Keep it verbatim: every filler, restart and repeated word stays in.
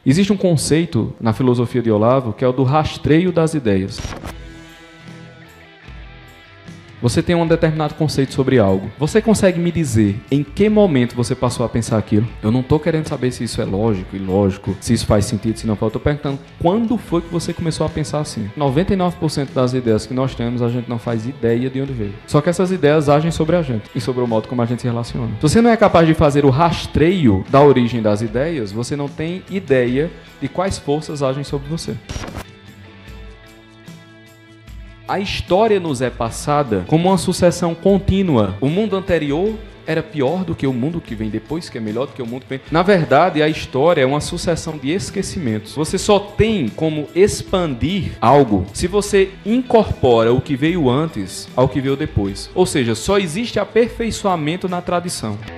Existe um conceito na filosofia de Olavo que é o do rastreio das ideias. Você tem um determinado conceito sobre algo. Você consegue me dizer em que momento você passou a pensar aquilo? Eu não estou querendo saber se isso é lógico, ilógico, se isso faz sentido, se não faz. Eu estou perguntando quando foi que você começou a pensar assim. noventa e nove por cento das ideias que nós temos, a gente não faz ideia de onde veio. Só que essas ideias agem sobre a gente e sobre o modo como a gente se relaciona. Se você não é capaz de fazer o rastreio da origem das ideias, você não tem ideia de quais forças agem sobre você. A história nos é passada como uma sucessão contínua. O mundo anterior era pior do que o mundo que vem depois, que é melhor do que o mundo que vem. Na verdade, a história é uma sucessão de esquecimentos. Você só tem como expandir algo se você incorpora o que veio antes ao que veio depois. Ou seja, só existe aperfeiçoamento na tradição.